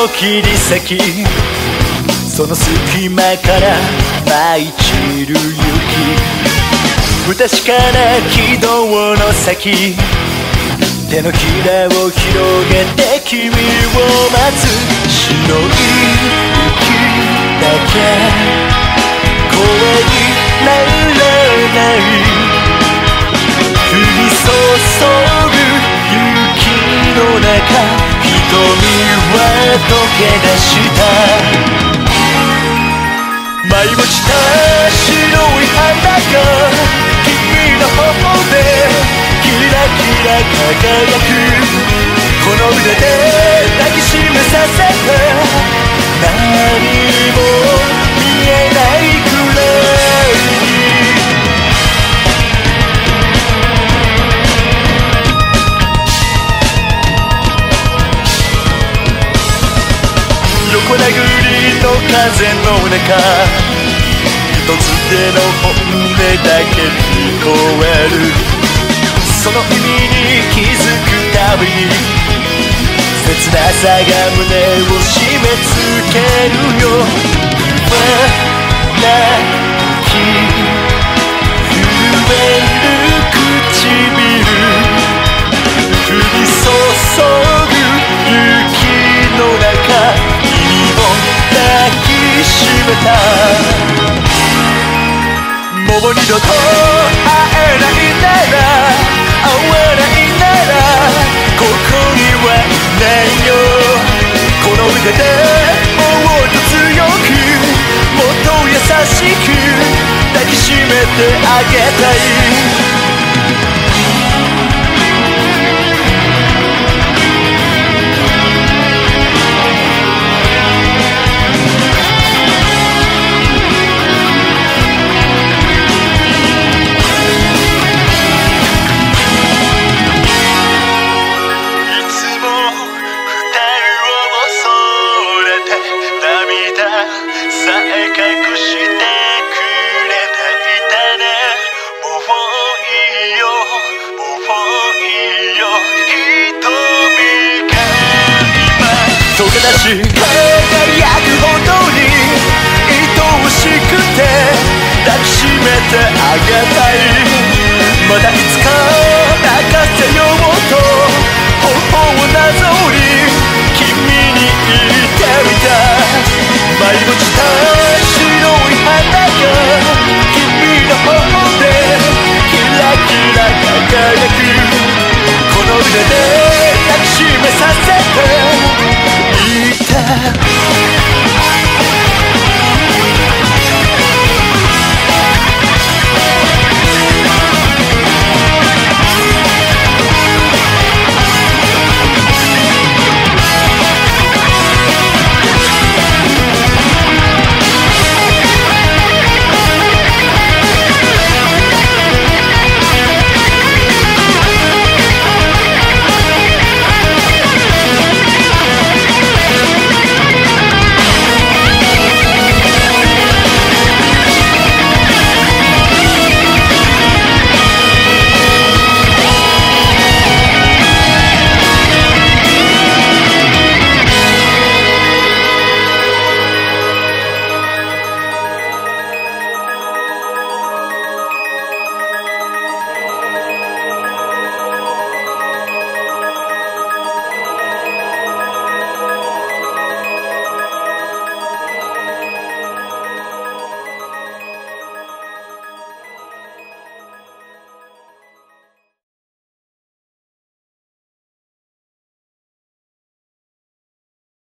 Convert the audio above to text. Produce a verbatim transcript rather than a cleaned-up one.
の切り裂き、その隙間から舞い散る雪、不確かな軌道の先、手のひらを広げて君を待つ。白い雪だけ声にならない、降り注ぐ雪の中、瞳は溶け出した。舞い落ちた白い花が君の頬でキラキラ輝く、この腕で抱きしめさせて、何も見えないくらいに。横殴りの風の中、一つでの本音だけ聞こえる。その意味に気づくたびに、切なさが胸を締め付けるよ。わなき震える唇、降り注ぐ雪の中、君を抱きしめた。もう二度と会えないなら、会わないならここにはいないよ。この腕でもっと強く、もっと優しく抱きしめてあげたい。輝くほどに愛おしくて抱きしめてあげたい。まだいつか泣かせようと頬をなぞり